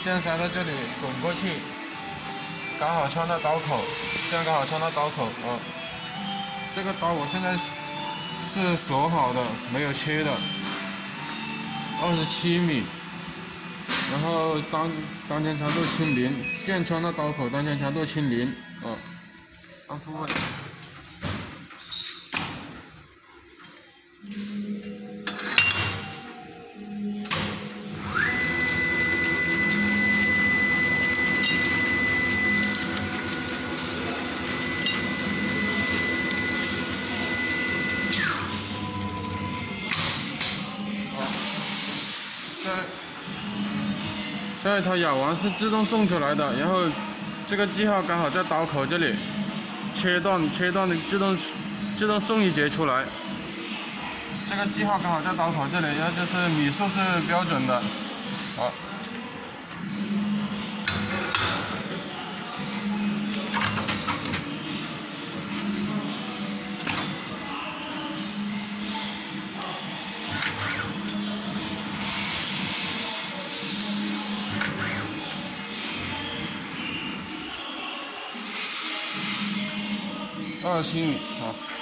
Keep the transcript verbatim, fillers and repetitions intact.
线塞到这里滚过去，刚好穿到刀口，线刚好穿到刀口啊。这个刀我现在是是锁好的，没有切的，二十七米。然后当当前长度清零，线穿到刀口，当前长度清零啊。按部位。这一套咬完是自动送出来的，然后这个记号刚好在刀口这里，切断切断的自动自动送一节出来。这个记号刚好在刀口这里，然后就是米数是标准的，好。二十七米，好。